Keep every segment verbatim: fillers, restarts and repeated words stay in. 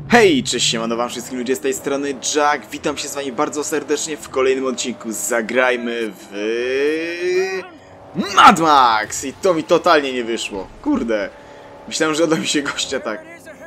Hej, cześć, siemano wam wszystkim ludzie, z tej strony Jack, witam się z wami bardzo serdecznie w kolejnym odcinku. Zagrajmy w Mad Max! I to mi totalnie nie wyszło, kurde. Myślałem, że uda mi się gościa tak.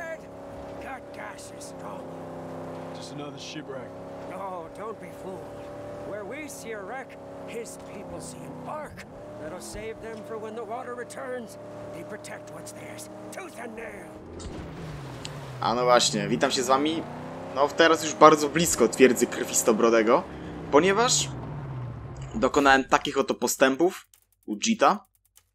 A no właśnie, witam się z wami, no teraz już bardzo blisko twierdzy Krwistobrodego, ponieważ dokonałem takich oto postępów u Jita.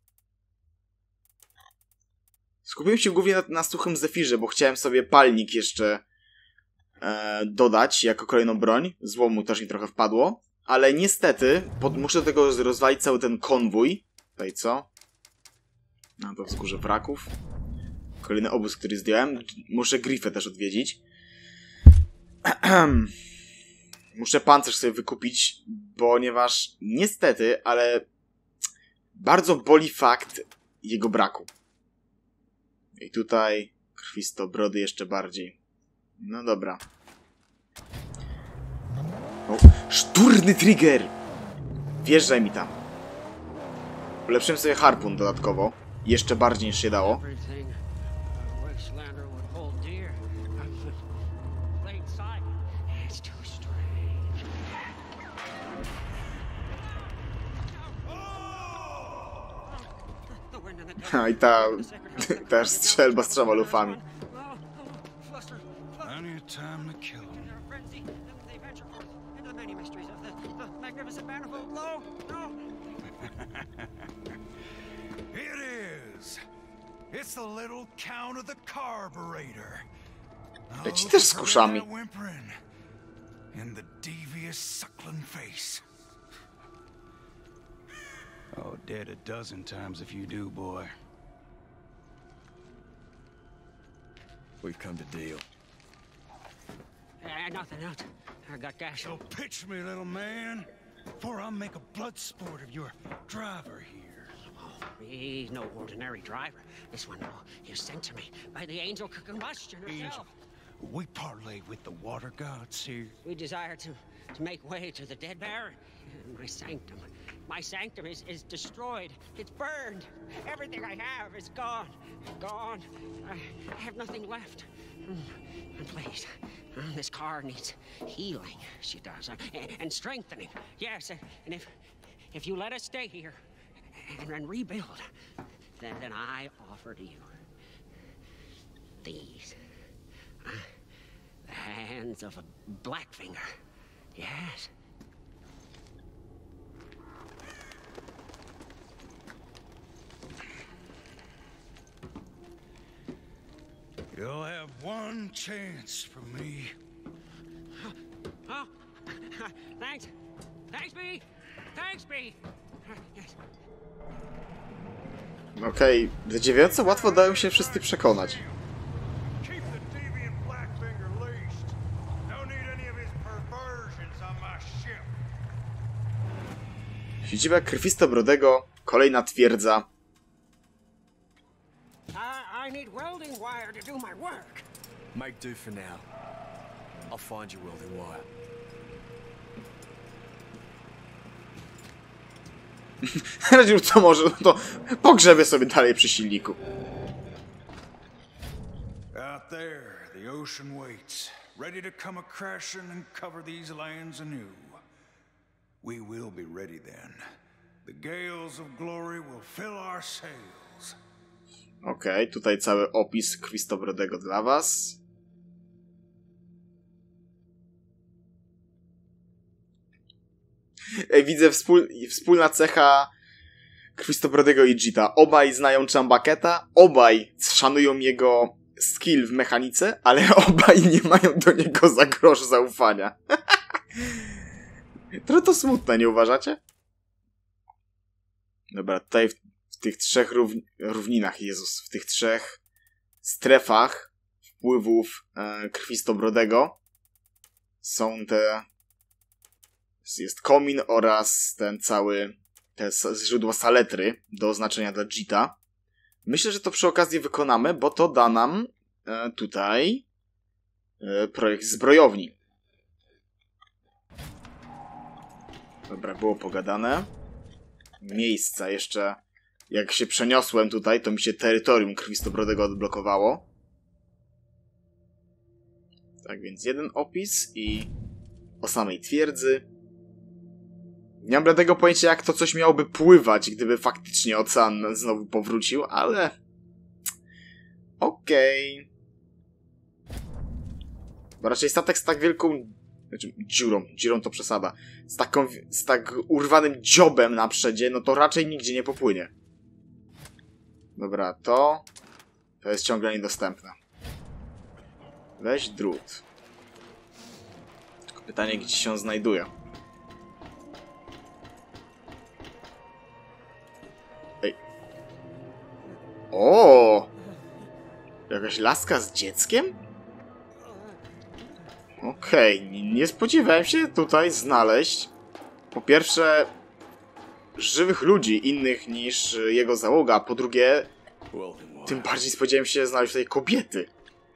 Skupiłem się głównie na, na suchym Zefirze, bo chciałem sobie palnik jeszcze e, dodać jako kolejną broń. Złomu też mi trochę wpadło, ale niestety pod, muszę do tego rozwalić cały ten konwój. Tutaj co? No to wzgórze wraków. Kolejny obóz, który zdjąłem. Muszę Grifę też odwiedzić. Muszę pancerz sobie wykupić, ponieważ niestety, ale bardzo boli fakt jego braku. I tutaj Krwistobrody jeszcze bardziej. No dobra. O, szturny trigger! Wjeżdżaj mi tam. Ulepszyłem sobie harpun dodatkowo. Jeszcze bardziej niż się dało. Ha, i ta, ta strzelba strzała lufami. Leci też z kuszami. Oh, dead a dozen times if you do, boy. We've come to deal. Uh, nothing else. I got gas. So pitch me, little man, before I make a blood sport of your driver here. Oh, he's no ordinary driver. This one, oh, he was sent to me by the angel combustion herself. Angel. We parlay with the water gods here. We desire to, to make way to the dead Baron. My sanctum. My sanctum is, is destroyed. It's burned. Everything I have is gone. Gone. I, I have nothing left. And please, this car needs healing. She does. And, and strengthening. Yes, and if if you let us stay here and, and rebuild, then, then I offer to you these. Uh, the hands of a Blackfinger. Yes. You'll have one chance for me. Oh, thanks. Thanks, B. Thanks, B. Yes. Okej, okay. W dziewiątce łatwo dają się wszyscy przekonać. Siedziba Krwistobrodego, kolejna twierdza. I need welding wire to do my work. Make do for now. I'll find you welding wire. Radził co może, no to pogrzebie sobie dalej przy silniku. Out there, the ocean waits, ready to come a crashing and cover these lands anew. We will be ready then. The gales of glory will fill our sails. Okej, okay, tutaj cały opis Krwistobrodego dla was. Ej, widzę wspól wspólna cecha Krwistobrodego i Jita. Obaj znają Chambaketa, obaj szanują jego skill w mechanice, ale obaj nie mają do niego za grosz zaufania. Trochę to smutne, nie uważacie? Dobra, tutaj w, w tych trzech rów, równinach, Jezus, w tych trzech strefach wpływów e, Krwistobrodego są te... Jest komin oraz ten cały... te źródło saletry do oznaczenia dla Jita. Myślę, że to przy okazji wykonamy, bo to da nam e, tutaj e, projekt zbrojowni. Dobra, było pogadane. Miejsca jeszcze. Jak się przeniosłem tutaj, to mi się terytorium Krwistobrodego odblokowało. Tak więc jeden opis i o samej twierdzy. Nie mam bladego pojęcia, jak to coś miałoby pływać, gdyby faktycznie ocean znowu powrócił, ale... Okej. Okay. Bo raczej statek z tak wielką... Znaczy, dziurą. Dziurą to przesada. Z, taką, z tak urwanym dziobem na przedzie, no to raczej nigdzie nie popłynie. Dobra, to... To jest ciągle niedostępne. Weź drut. Tylko pytanie, gdzie się on znajduje. Ej. O! Jakaś laska z dzieckiem? Okej, okay. Nie spodziewałem się tutaj znaleźć po pierwsze żywych ludzi innych niż jego załoga, a po drugie tym bardziej spodziewałem się znaleźć tutaj kobiety.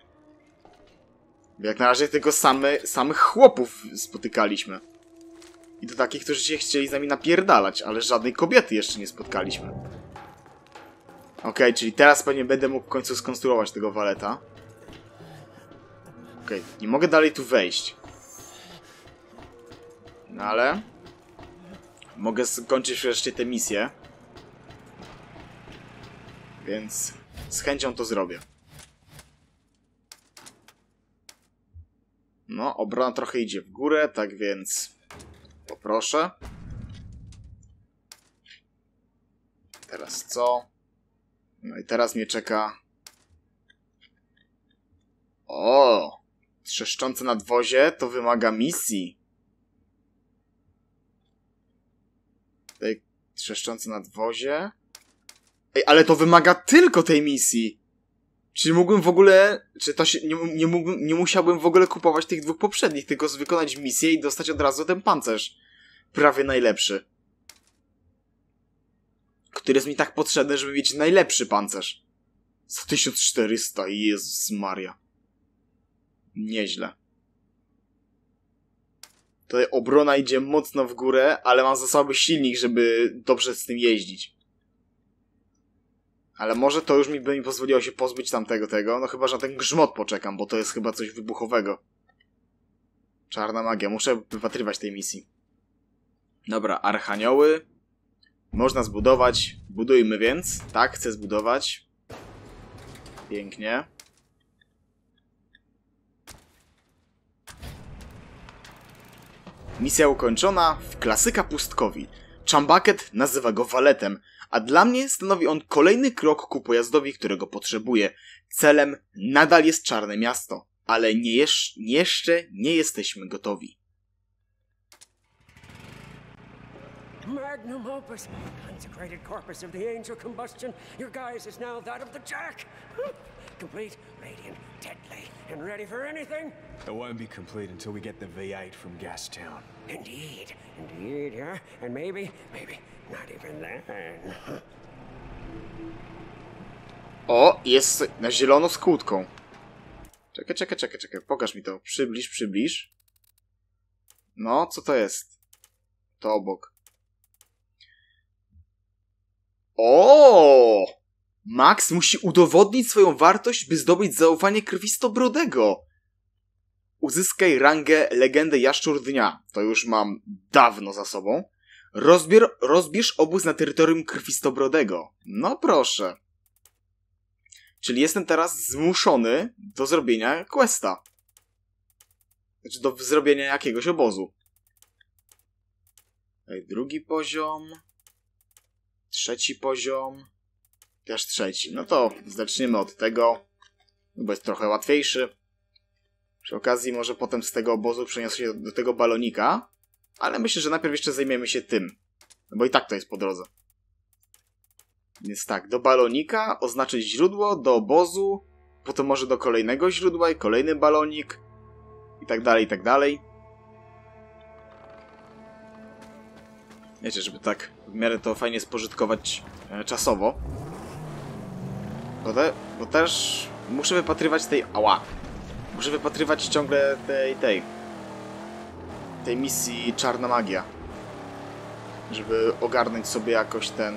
Jak na razie tylko same, samych chłopów spotykaliśmy. I to takich, którzy się chcieli z nami napierdalać, ale żadnej kobiety jeszcze nie spotkaliśmy. Okej, okay, czyli teraz pewnie będę mógł w końcu skonstruować tego waleta. Okej, okay, nie mogę dalej tu wejść. No ale... Mogę skończyć wreszcie tę misję. Więc z chęcią to zrobię. No, obrona trochę idzie w górę, tak więc poproszę. Teraz co? No i teraz mnie czeka... O! Trzeszczące nadwozie to wymaga misji. Tutaj trzeszczące nadwozie. Ej, ale to wymaga tylko tej misji. Czy mógłbym w ogóle... Czy to się... Nie, nie, mógłbym, nie musiałbym w ogóle kupować tych dwóch poprzednich, tylko wykonać misję i dostać od razu ten pancerz. Prawie najlepszy. Który jest mi tak potrzebny, żeby mieć najlepszy pancerz. Za tysiąc czterysta, Jezus Maria. Nieźle. Tutaj obrona idzie mocno w górę, ale mam za słaby silnik, żeby dobrze z tym jeździć. Ale może to już mi by mi pozwoliło się pozbyć tamtego tego. No chyba, że na ten grzmot poczekam, bo to jest chyba coś wybuchowego. Czarna magia. Muszę wypatrywać tej misji. Dobra, archanioły. Można zbudować. Budujmy więc. Tak, chcę zbudować. Pięknie. Misja ukończona w klasyka pustkowi. Chambaket nazywa go waletem, a dla mnie stanowi on kolejny krok ku pojazdowi, którego potrzebuję. Celem nadal jest Czarne Miasto, ale nie jesz- jeszcze nie jesteśmy gotowi. Magnum opus, consecrated corpus of the angel combustion. Your guise is now that of the Jack. Complete, radiant, deadly, and ready for anything. It won't be complete until we get the V eight from Gastown. Indeed, indeed, yeah. And maybe, maybe not even then. O, jest na zielono z kłódką. Czekaj, czekaj, czekaj, czekaj. Pokaż mi to. Przybliż, przybliż. No, co to jest? To obok. O! Max musi udowodnić swoją wartość, by zdobyć zaufanie Krwistobrodego. Uzyskaj rangę Legendę Jaszczur Dnia. To już mam dawno za sobą. Rozbier, rozbierz obóz na terytorium Krwistobrodego. No proszę. Czyli jestem teraz zmuszony do zrobienia questa. Znaczy do zrobienia jakiegoś obozu. Tutaj drugi poziom. Trzeci poziom. Też trzeci. No to zaczniemy od tego. Bo jest trochę łatwiejszy. Przy okazji może potem z tego obozu przeniosę się do, do tego balonika. Ale myślę, że najpierw jeszcze zajmiemy się tym. No bo i tak to jest po drodze. Więc tak, do balonika, oznaczyć źródło, do obozu, potem może do kolejnego źródła i kolejny balonik. I tak dalej, i tak dalej. Wiecie, żeby tak w miarę to fajnie spożytkować e, czasowo. Bo, te, bo też muszę wypatrywać tej... Ała! Muszę wypatrywać ciągle tej, tej, tej misji Czarna Magia. Żeby ogarnąć sobie jakoś ten...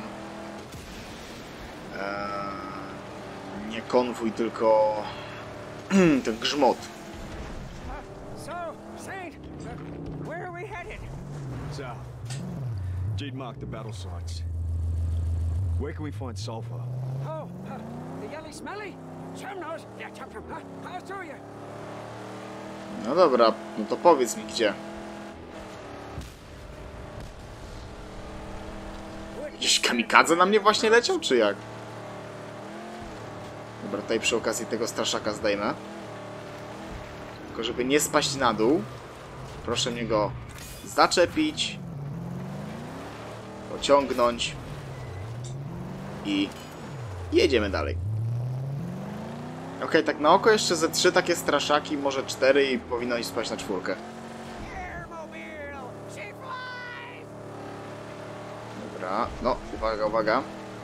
E, nie konwój, tylko... ten grzmot. So, Saint, where are we headed? South. Jade marked the battle sites. Where can we find sulfur? Oh, uh, the yellow smelly? Some knows. Yeah, chum chum. Huh? How's to you? No dobra, no to powiedz mi gdzie. Gdzieś kamikadze na mnie właśnie leciał, czy jak? Dobra, tutaj przy okazji tego straszaka zdejmę. Tylko żeby nie spaść na dół, proszę mnie go zaczepić, pociągnąć i jedziemy dalej. Okej, okay, tak na oko jeszcze ze trzy takie straszaki, może cztery i powinno iść spać na czwórkę. Dobra, no, uwaga, uwaga.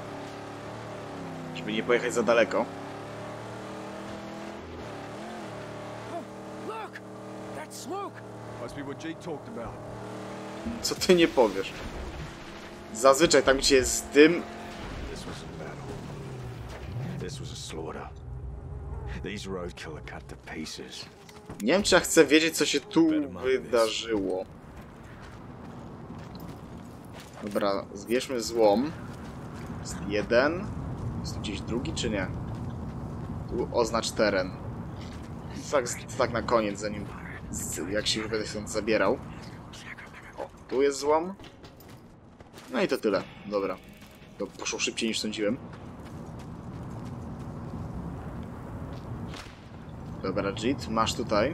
Żeby nie pojechać za daleko. Co ty nie powiesz? Zazwyczaj tam, gdzie jest dym... Nie wiem, czy ja chcę wiedzieć, co się tu wydarzyło. Dobra, zbierzmy złom. Jest jeden. Jest tu gdzieś drugi, czy nie? Tu oznacz teren. Tak, tak na koniec, zanim... jak się już będę stąd zabierał. O, tu jest złom. No i to tyle. Dobra. To poszło szybciej niż sądziłem. Dobra, Jit, masz tutaj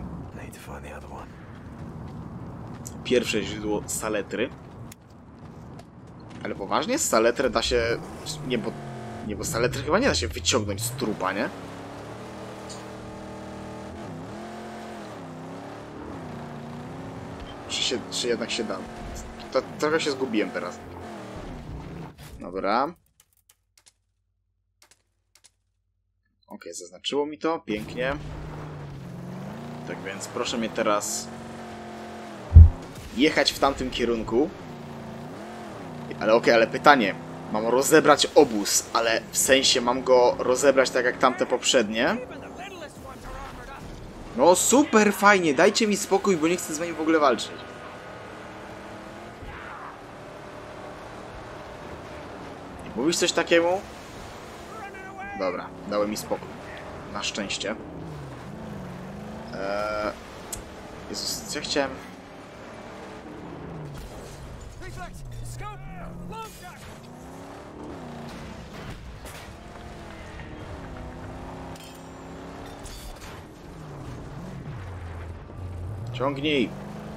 pierwsze źródło saletry. Ale poważnie? Z saletrę da się... Nie, bo... Nie, bo saletry chyba nie da się wyciągnąć z trupa, nie? Czy, się, czy jednak się da? To, trochę się zgubiłem teraz. Dobra. Ok, zaznaczyło mi to. Pięknie. Tak więc proszę mnie teraz jechać w tamtym kierunku. Ale okej, okay, ale pytanie. Mam rozebrać obóz, ale w sensie mam go rozebrać tak jak tamte poprzednie. No super, fajnie. Dajcie mi spokój, bo nie chcę z wami w ogóle walczyć. Mówisz coś takiemu? Dobra, dałem mi spokój. Na szczęście. Eee... Jezus, co ja chciałem... Ciągnij!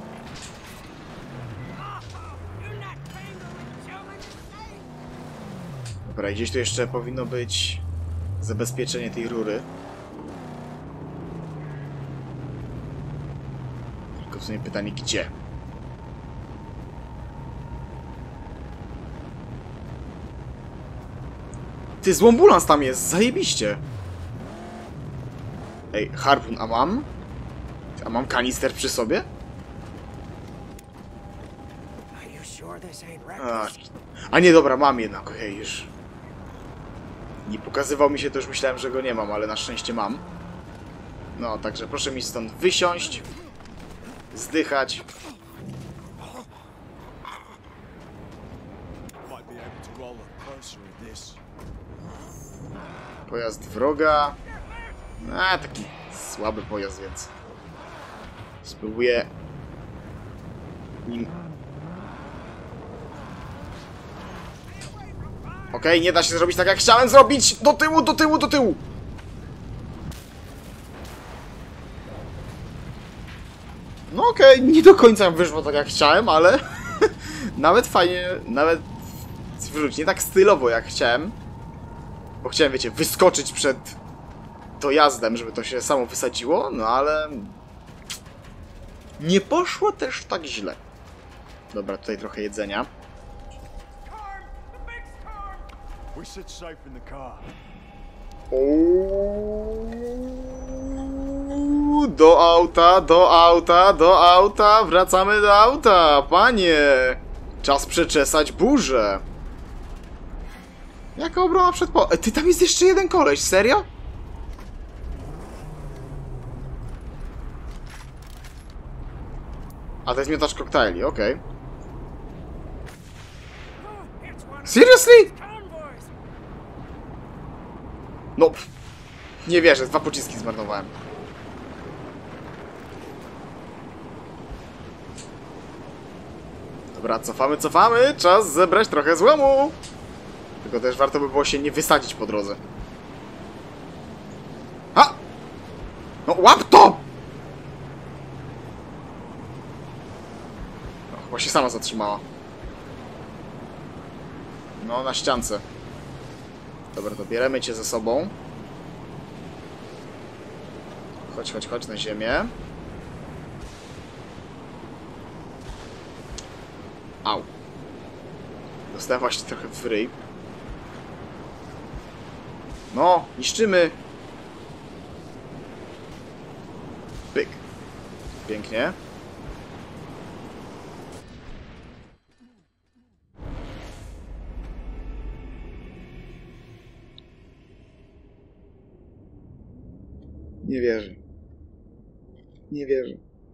Dobra, gdzieś tu jeszcze powinno być zabezpieczenie tej rury. Tylko w sumie pytanie, gdzie? Ty, złombulans tam jest, zajebiście! Ej, harpun, a mam? A mam kanister przy sobie? A, a nie, dobra, mam jednak, okej, okay, już. Nie pokazywał mi się, to już myślałem, że go nie mam, ale na szczęście mam. No, także proszę mi stąd wysiąść. Zdychać. Pojazd wroga. A, taki słaby pojazd, więc spróbuję nim... Okej, okay, nie da się zrobić tak, jak chciałem zrobić! Do tyłu, do tyłu, do tyłu! No okej, okay, nie do końca wyszło tak, jak chciałem, ale... nawet fajnie, nawet... Wróć, nie tak stylowo, jak chciałem. Bo chciałem, wiecie, wyskoczyć przed dojazdem, żeby to się samo wysadziło, no ale... nie poszło też tak źle. Dobra, tutaj trochę jedzenia. Ooo, do auta, do auta, do auta, wracamy do auta, panie! Czas przeczesać burzę. Jaka obrona przed po... E, ty, tam jest jeszcze jeden koleś, serio? A to jest miotacz koktajli, okej. Okay. Seriously? No, nie wierzę, dwa pociski zmarnowałem. Dobra, cofamy, cofamy, czas zebrać trochę złomu. Tylko też warto by było się nie wysadzić po drodze. A! No, łap to! No, chyba się sama zatrzymała. No, na ściance. Dobra, to bierzemy cię ze sobą. Chodź, chodź, chodź na ziemię. Au. Dostałem właśnie trochę w ryj. No, niszczymy. Pyk. Pięknie. Nie wierzę. Nie wierzę.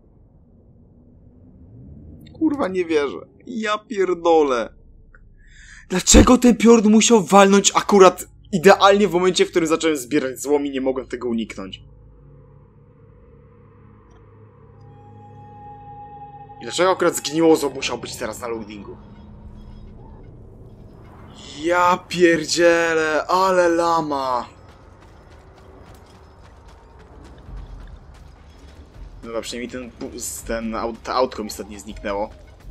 Kurwa, nie wierzę. Ja pierdolę. Dlaczego ten piorun musiał walnąć akurat idealnie w momencie, w którym zacząłem zbierać złom i nie mogłem tego uniknąć? I dlaczego akurat zgniłozo musiał być teraz na loadingu? Ja pierdzielę, ale lama. Dobra, przynajmniej ten, ten aut, to autko mi stąd nie zniknęło.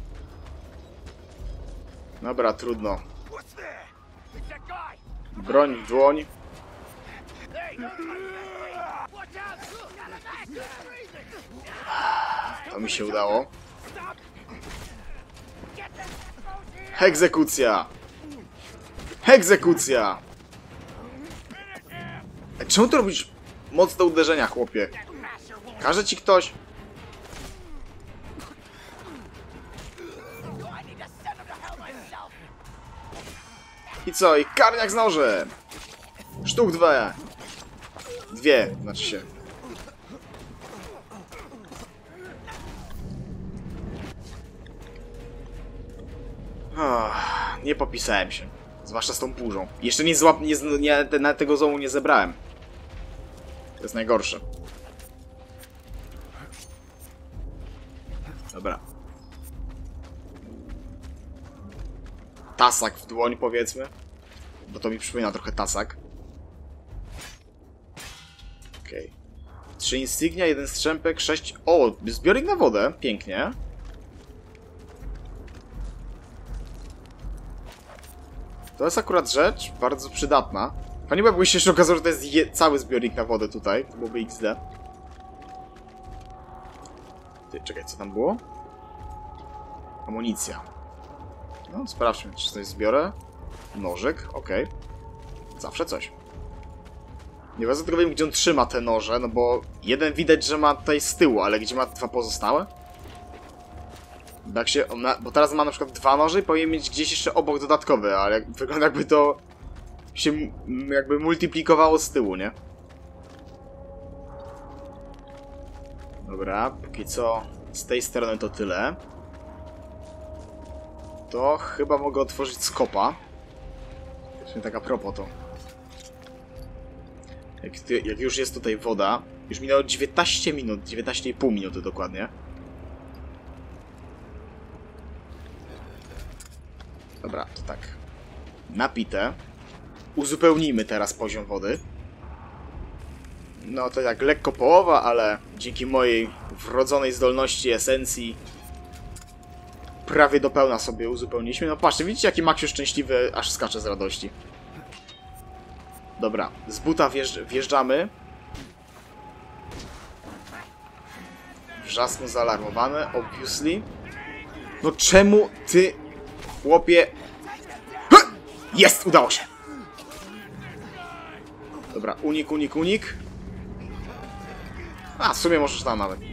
Dobra, trudno. Broń w dłoń. To mi się udało. Egzekucja! Egzekucja! A czemu to robisz mocne uderzenia, chłopie? Każe ci ktoś? I co? I karniak z nożem! Sztuk dwa. Dwie, znaczy się. Oh, nie popisałem się. Zwłaszcza z tą burzą. Jeszcze nie złap... Nie, nie, na tego zomu nie zebrałem. To jest najgorsze. Dobra. Tasak w dłoń, powiedzmy. Bo to mi przypomina trochę tasak. Okej. Okay. Trzy insygnia, jeden strzępek, sześć... O! Zbiornik na wodę. Pięknie. To jest akurat rzecz bardzo przydatna. Fajnie byłoby się jeszcze okazało, że to jest je... cały zbiornik na wodę tutaj. To byłoby iks de. Ty, czekaj, co tam było? Amunicja. No, sprawdźmy, czy coś zbiorę. Nożyk, okej. Okay. Zawsze coś. Nie bardzo tylko wiem, gdzie on trzyma te noże, no bo jeden widać, że ma tutaj z tyłu, ale gdzie ma dwa pozostałe? Bo, jak się, bo teraz ma na przykład dwa noże i powinien mieć gdzieś jeszcze obok dodatkowy, ale jak, wygląda jakby to się jakby multiplikowało z tyłu, nie? Dobra, póki co z tej strony to tyle. To chyba mogę otworzyć skopa. Właśnie tak a propos to. Jak, jak już jest tutaj woda, już minęło dziewiętnaście minut, dziewiętnaście i pół minuty dokładnie. Dobra, to tak. Napite. Uzupełnijmy teraz poziom wody. No to jak lekko połowa, ale dzięki mojej wrodzonej zdolności esencji prawie do pełna sobie uzupełniliśmy. No patrzcie, widzicie jaki Maksiu szczęśliwy, aż skacze z radości. Dobra, z buta wjeżdż wjeżdżamy. Wrzasnął zaalarmowany, obviously. No czemu ty, chłopie... Jest! Udało się! Dobra, unik, unik, unik. A, w sumie możesz tam nawet.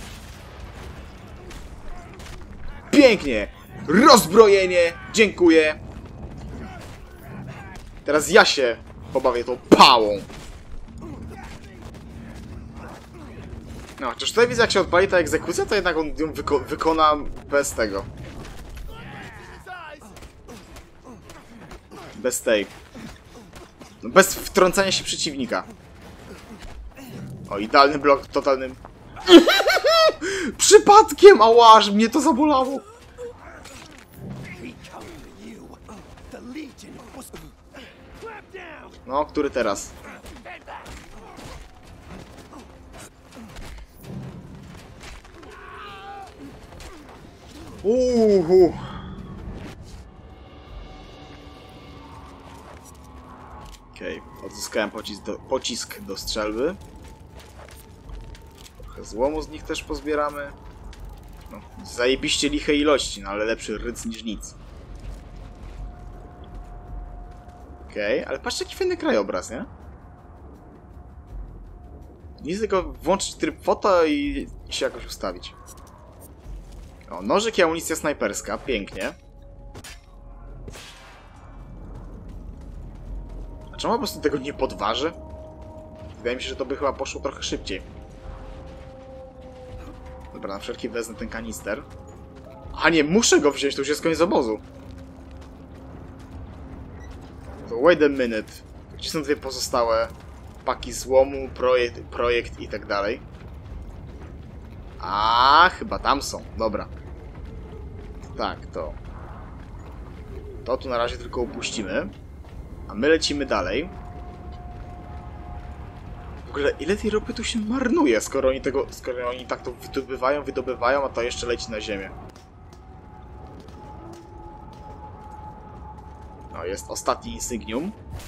Pięknie! Rozbrojenie! Dziękuję! Teraz ja się pobawię tą pałą. No, chociaż tutaj widzę, jak się odpali ta egzekucja, to jednak on ją wyko wykona bez tego. Bez tej. No, bez wtrącania się przeciwnika. O, idealny blok totalnym. Przypadkiem! Ała, aż mnie to zabolało. No, który teraz? Uhu. Okej, okay. Odzyskałem pocisk do, pocisk do strzelby. Trochę złomu z nich też pozbieramy. No, zajebiście liche ilości, no ale lepszy ryc niż nic. Okej, okay, ale patrzcie, jaki fajny krajobraz, nie? Nic, tylko włączyć tryb foto i się jakoś ustawić. O, nożyk i amunicja snajperska, pięknie. A czemu po prostu tego nie podważy? Wydaje mi się, że to by chyba poszło trochę szybciej. Dobra, na wszelki wezmę ten kanister. A nie, muszę go wziąć, to już jest koniec obozu. To wait a minute. Gdzie są dwie pozostałe paki złomu, projekt, projekt i tak dalej? A, chyba tam są. Dobra. Tak, to. To tu na razie tylko upuścimy. A my lecimy dalej. W ogóle ile tej ropy tu się marnuje, skoro oni tego, skoro oni tak to wydobywają, wydobywają, a to jeszcze leci na ziemię. No, jest ostatni insygnium.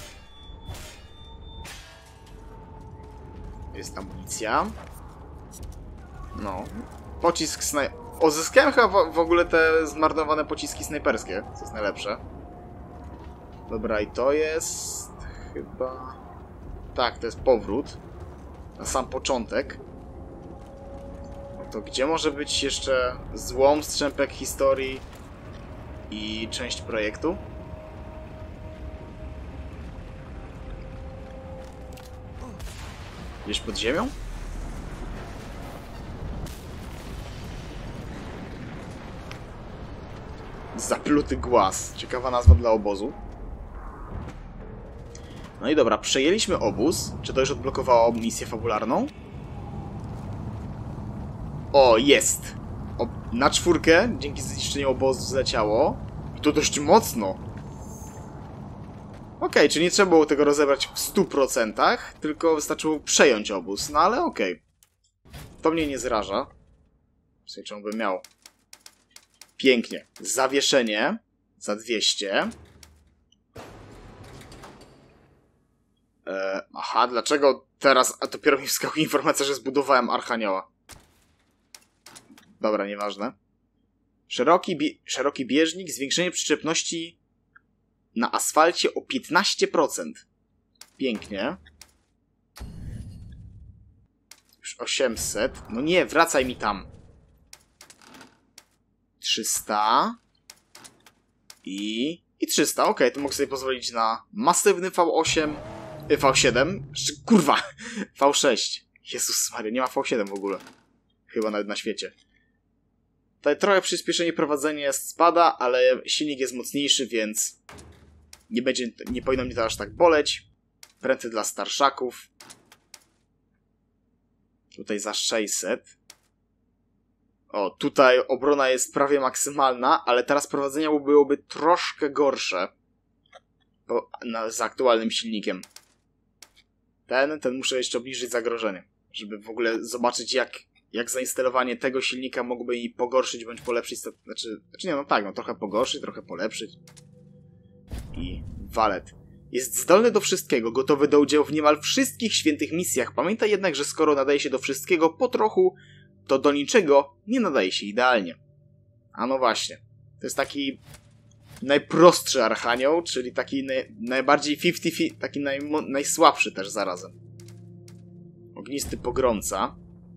Jest amunicja. No. Pocisk snaj... Odzyskałem chyba w, w ogóle te zmarnowane pociski snajperskie, co jest najlepsze. Dobra, i to jest... chyba... Tak, to jest powrót. Na sam początek. No to gdzie może być jeszcze złom, strzępek historii i część projektu? Gdzieś pod ziemią? Zapluty głaz. Ciekawa nazwa dla obozu. No i dobra, przejęliśmy obóz. Czy to już odblokowało misję fabularną? O, jest! O, na czwórkę, dzięki zniszczeniu obozu zleciało. I to dość mocno. Okej, okay, czyli nie trzeba było tego rozebrać w stu procentach, tylko wystarczyło przejąć obóz. No ale okej. Okay. To mnie nie zraża. W sensie, czemu bym miał. Pięknie. Zawieszenie za dwieście. Eee, aha, dlaczego teraz a dopiero mi wskakuje informacja, że zbudowałem Archanioła? Dobra, nieważne. Szeroki, bie szeroki bieżnik, zwiększenie przyczepności na asfalcie o piętnaście procent. Pięknie. Już osiemset. No nie, wracaj mi tam. trzysta. I... I trzysta. Okej, okay, to mogę sobie pozwolić na masywny V osiem. V siedem. Kurwa. V sześć. Jezus Maria, nie ma V siedem w ogóle. Chyba nawet na świecie. Tutaj trochę przyspieszenie prowadzenia spada, ale silnik jest mocniejszy, więc nie będzie, nie powinno mnie to aż tak boleć. Pręty dla starszaków. Tutaj za sześćset. O, tutaj obrona jest prawie maksymalna, ale teraz prowadzenie byłoby troszkę gorsze. Bo, na, z aktualnym silnikiem. Ten, ten muszę jeszcze obniżyć zagrożenie. Żeby w ogóle zobaczyć, jak, jak zainstalowanie tego silnika mogłoby i pogorszyć bądź polepszyć. Znaczy, znaczy nie, no tak, no trochę pogorszyć, trochę polepszyć. I walet. Jest zdolny do wszystkiego, gotowy do udziału w niemal wszystkich świętych misjach. Pamiętaj jednak, że skoro nadaje się do wszystkiego po trochu, to do niczego nie nadaje się idealnie. A no właśnie. To jest taki najprostszy Archanioł, czyli taki naj, najbardziej pięćdziesiąt pięćdziesiąt, taki naj, najsłabszy też zarazem. Ognisty pogromca.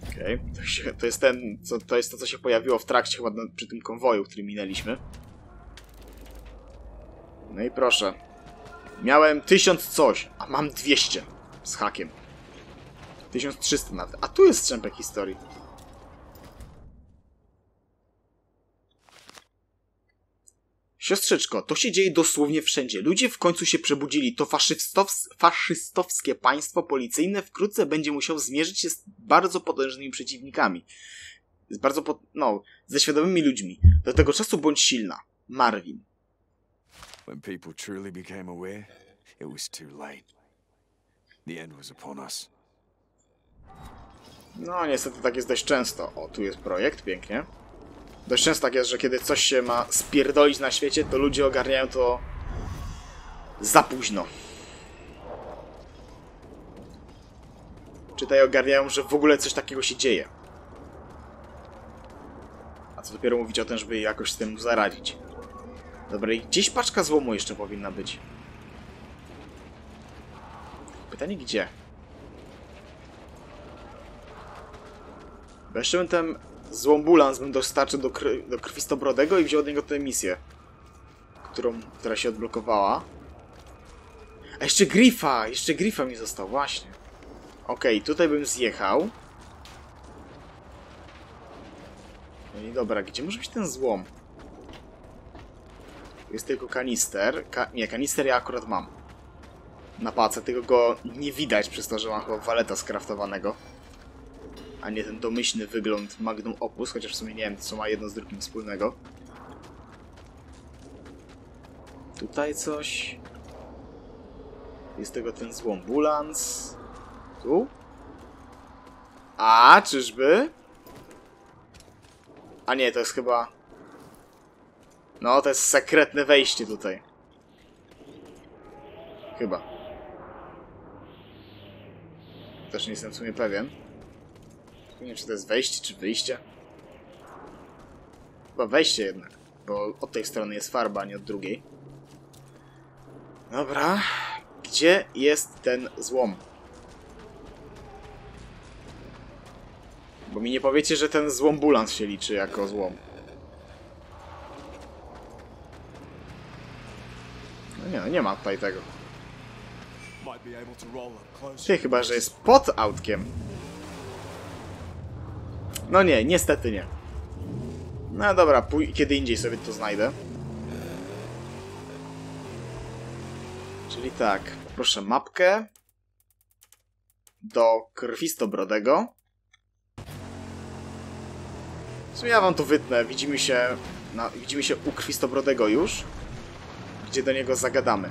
Okej, okay. to, to jest ten, co, to jest to, co się pojawiło w trakcie chyba na, przy tym konwoju, który minęliśmy. No i proszę. Miałem tysiąc coś, a mam dwieście z hakiem. tysiąc trzysta nawet. A tu jest strzępek historii. Siostrzyczko, to się dzieje dosłownie wszędzie. Ludzie w końcu się przebudzili. To faszystows faszystowskie państwo policyjne wkrótce będzie musiało zmierzyć się z bardzo potężnymi przeciwnikami. Z bardzo po... no, ze świadomymi ludźmi. Do tego czasu bądź silna. Marvin. When people truly became aware, it was too late. The end was upon us. No, niestety tak jest dość często. O, tu jest projekt, pięknie. Dość często tak jest, że kiedy coś się ma spierdolić na świecie, to ludzie ogarniają to za późno. Czytaj, ogarniają, że w ogóle coś takiego się dzieje. A co dopiero mówić o tym, żeby jakoś z tym zaradzić. Dobra, i gdzieś paczka złomu jeszcze powinna być. Pytanie gdzie? Bo jeszcze bym ten złombulans bym dostarczył do, kr do Krwistobrodego i wziął od niego tę misję, którą, która się odblokowała. A jeszcze Griffa! Jeszcze Griffa mi został, właśnie. Okej, okay, tutaj bym zjechał. No i dobra, gdzie może być ten złom? Jest tylko kanister. Ka nie, kanister ja akurat mam. Na pace, tylko go nie widać przez to, że mam chyba waleta skraftowanego. A nie ten domyślny wygląd Magnum Opus, chociaż w sumie nie wiem, co ma jedno z drugim wspólnego. Tutaj coś. Jest tego ten złombulans. Tu? A, czyżby? A nie, to jest chyba... No, to jest sekretne wejście tutaj. Chyba. Też nie jestem w sumie pewien. Nie wiem, czy to jest wejście, czy wyjście. Chyba wejście jednak, bo od tej strony jest farba, a nie od drugiej. Dobra. Gdzie jest ten złom? Bo mi nie powiecie, że ten złombulans się liczy jako złom. No nie, no nie ma tutaj tego. Ty, chyba że jest pod autkiem. No nie, niestety nie. No dobra, pój kiedy indziej sobie to znajdę. Czyli tak, proszę mapkę. Do Krwistobrodego. W sumie ja wam to wytnę. Widzimy się, na, widzimy się u Krwistobrodego już. Gdzie do niego zagadamy.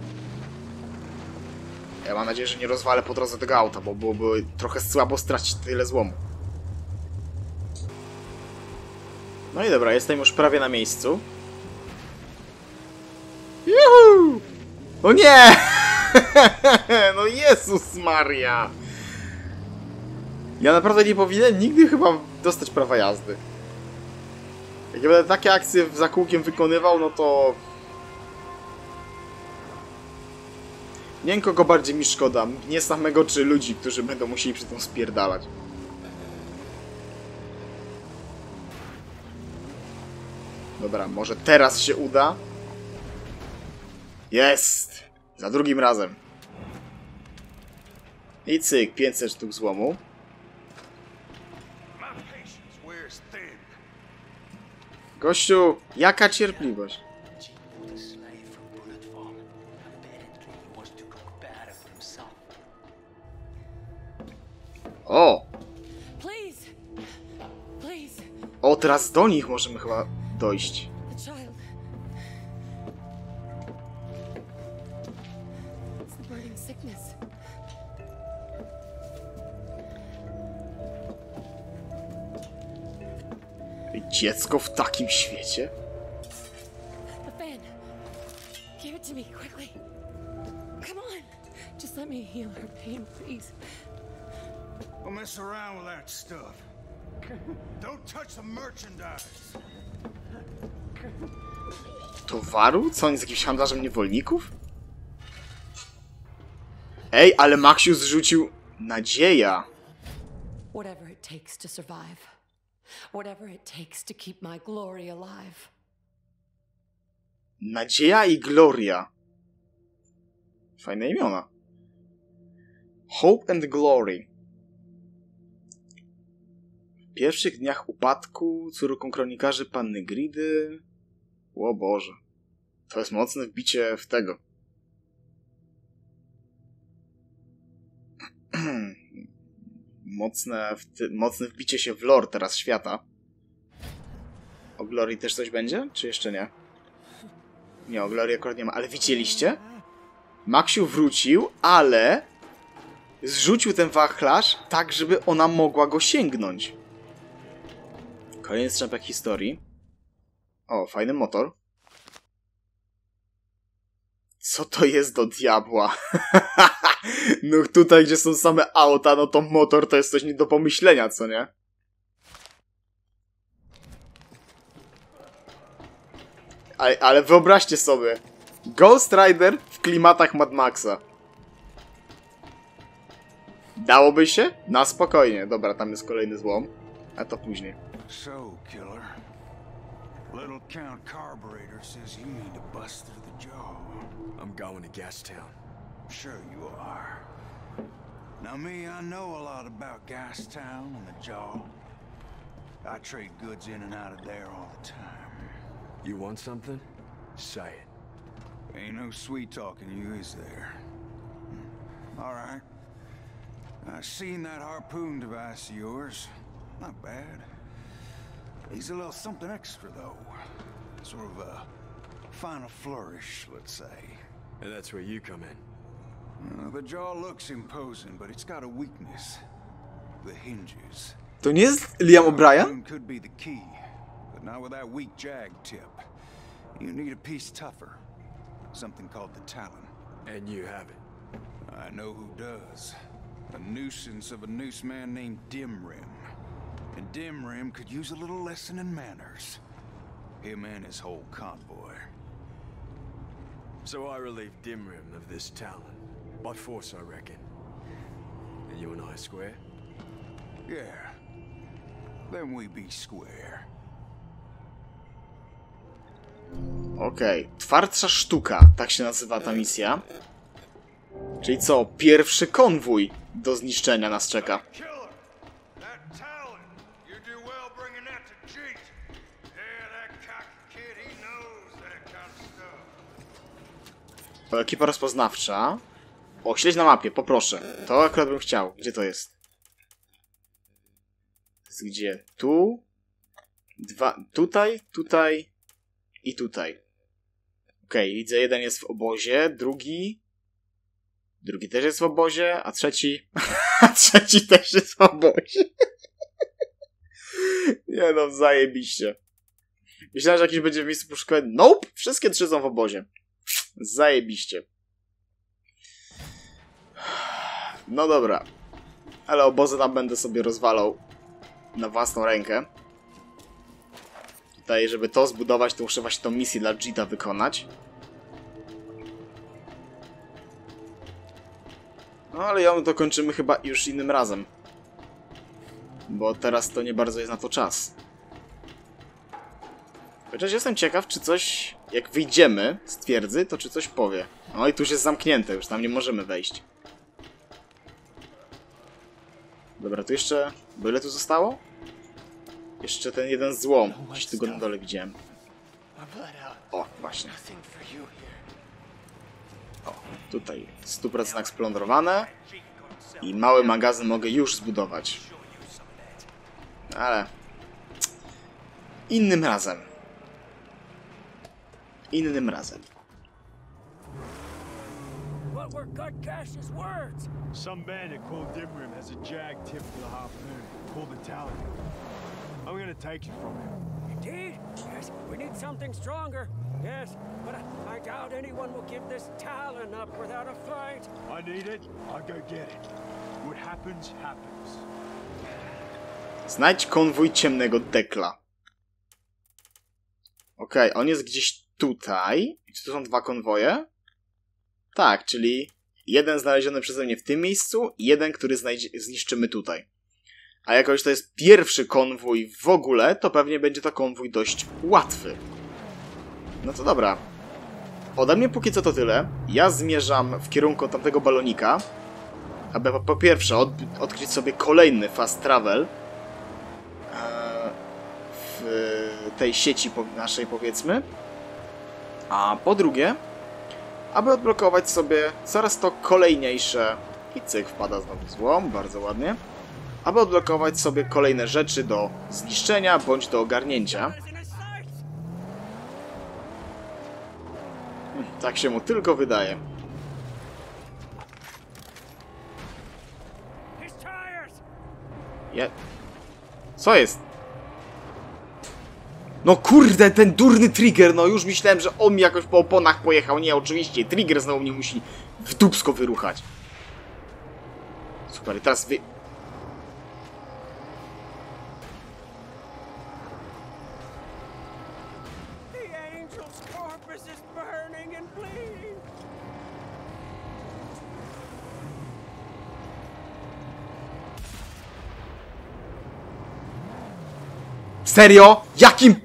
Ja mam nadzieję, że nie rozwalę po drodze tego auta, bo byłoby trochę słabo stracić tyle złomu. No i dobra, jestem już prawie na miejscu. Juhu! O nie! No Jezus Maria! Ja naprawdę nie powinienem nigdy chyba dostać prawa jazdy. Jak ja będę takie akcje za kółkiem wykonywał, no to... Nie wiem, kogo bardziej mi szkoda. Nie samego, czy ludzi, którzy będą musieli przy tym spierdalać. Dobra, może teraz się uda. Jest! Za drugim razem. I cyk, pięćset sztuk złomu. Gościu, jaka cierpliwość. O! O, teraz do nich możemy chyba dojść. Dziecko w takim świecie? Don't mess around with that stuff. Don't touch the merchandise. Towaru? Co on jest jakimś handlarzem niewolników? Ej, ale Maxius zrzucił nadzieja. Whatever it takes to survive. Whatever it takes to keep my glory alive. Nadzieja i Gloria. Fajne imiona. Hope and Glory. W pierwszych dniach upadku córką kronikarzy panny Gridy. O Boże. To jest mocne wbicie w tego. mocne, w ty... mocne wbicie się w lore teraz świata. O Glory też coś będzie? Czy jeszcze nie? Nie, o Glory akurat nie ma. Ale widzieliście? Maxiu wrócił, ale zrzucił ten wachlarz tak, żeby ona mogła go sięgnąć. Kolejny strzępek historii. O, fajny motor. Co to jest do diabła? No tutaj, gdzie są same auta, no to motor to jest coś nie do pomyślenia, co nie? Ale, ale wyobraźcie sobie. Ghost Rider w klimatach Mad Maxa. Dałoby się? Na spokojnie. Dobra, tam jest kolejny złom. A to później. So, killer. Little Count Carburetor says you need to bust through the jaw. I'm going to Gastown. Sure you are. Now me, I know a lot about Gastown and the jaw. I trade goods in and out of there all the time. You want something? Say it. Ain't no sweet talking you, is there? All right. I seen that harpoon device of yours. Not bad. Needs a little something extra, though. Sort of a final flourish, let's say. And that's where you come in. Uh, the jaw looks imposing, but it's got a weakness. The hinges. To nie jest Liam O'Brien? Harpoon could be the key, but not with that weak jag tip. You need a piece tougher. Something called the Talon. And you have it. I know who does. A nuisance of a noose man named Dimrim. And Dimrim could use a little lesson in manners. Him and his whole convoy. So I relieved Dimrim of this talent. By force, I reckon. And you and I square? Yeah. Then we be square. Okej. Okay. Twardsza sztuka. Tak się nazywa ta misja. Czyli co? Pierwszy konwój do zniszczenia nas czeka. Ekipa rozpoznawcza. O, śledź na mapie, poproszę. To akurat bym chciał. Gdzie to jest? Jest gdzie? Tu. Dwa. Tutaj, tutaj i tutaj. Okej, okay, widzę, jeden jest w obozie, drugi... Drugi też jest w obozie, a trzeci... a trzeci też jest w obozie. Nie no, zajebiście. Myślałem, że jakiś będzie w miejscu poszukiwania. Nope! Wszystkie trzy są w obozie. Zajebiście. No dobra. Ale obozy tam będę sobie rozwalał na własną rękę. Tutaj, żeby to zbudować, to muszę właśnie tą misję dla Jita wykonać. No ale ją to kończymy chyba już innym razem. Bo teraz to nie bardzo jest na to czas. Chociaż jestem ciekaw, czy coś... Jak wyjdziemy z twierdzy, to czy coś powie. No i tu już jest zamknięte, już tam nie możemy wejść. Dobra, tu jeszcze... Bo ile tu zostało? Jeszcze ten jeden złom. Gdzieś tu go na dole widziałem. O, właśnie. O, tutaj sto procent splądrowane. I mały magazyn mogę już zbudować. Ale... Innym razem. Innym razem. What were Gutcash's words? Some bandit called Dimrim has a jag tip for the harpoon, called the Talon. I'm gonna take you from him. Indeed? Yes, we need something stronger. Yes, but I, I doubt anyone will give this Talon up without a fight. I need it, I'll go get it. What happens, happens. Znajdź konwój ciemnego Dekla. Okej, okay, on jest gdzieś tutaj. Czy to są dwa konwoje? Tak, czyli jeden znaleziony przeze mnie w tym miejscu i jeden, który zniszczymy tutaj. A jakoś to jest pierwszy konwój w ogóle, to pewnie będzie to konwój dość łatwy. No to dobra. Ode mnie póki co to tyle. Ja zmierzam w kierunku tamtego balonika, aby po, po pierwsze od, odkryć sobie kolejny fast travel e, w tej sieci po, naszej, powiedzmy. A po drugie, aby odblokować sobie coraz to kolejniejsze... I cyk, wpada znowu złom, bardzo ładnie. Aby odblokować sobie kolejne rzeczy do zniszczenia bądź do ogarnięcia. Hmm, tak się mu tylko wydaje. Ja... Co jest? No kurde, ten durny trigger, no już myślałem, że on mi jakoś po oponach pojechał. Nie, oczywiście, trigger znowu mnie musi w dupsko wyruchać. Super, i teraz wy... Serio? Jakim...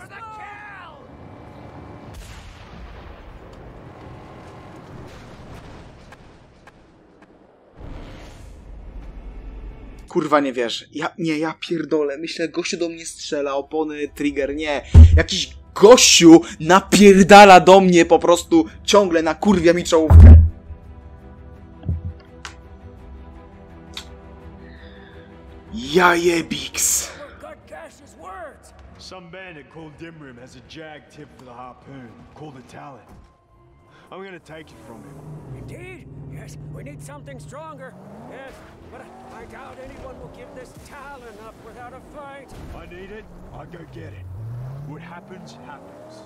Kurwa, nie wierzę. Ja, nie, ja pierdolę. Myślę, gościu do mnie strzela, opony, trigger, nie. Jakiś gościu napierdala do mnie po prostu ciągle, nakurwia mi czołówkę. Jajebiks. Some bandit called Dimrim has a jag tip for the harpoon, called the Talon. I'm gonna take it from him. Indeed, yes, we need something stronger. Yes, but I, I doubt anyone will give this Talon up without a fight. I need it, I go get it. What happens, happens.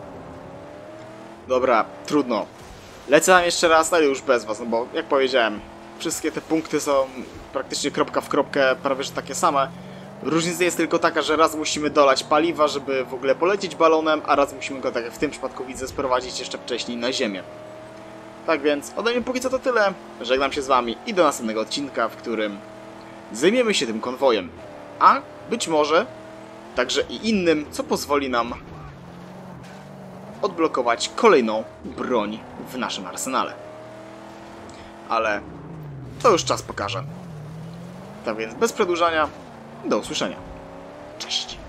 Dobra, trudno. Lecę tam jeszcze raz, ale już bez was, no bo jak powiedziałem, wszystkie te punkty są praktycznie kropka w kropkę, prawie że takie same. Różnica jest tylko taka, że raz musimy dolać paliwa, żeby w ogóle polecieć balonem, a raz musimy go, tak jak w tym przypadku widzę, sprowadzić jeszcze wcześniej na ziemię. Tak więc, ode mnie póki co to tyle. Żegnam się z wami i do następnego odcinka, w którym zajmiemy się tym konwojem. A być może także i innym, co pozwoli nam odblokować kolejną broń w naszym arsenale. Ale to już czas pokaże. Tak więc bez przedłużania, do usłyszenia. Cześć!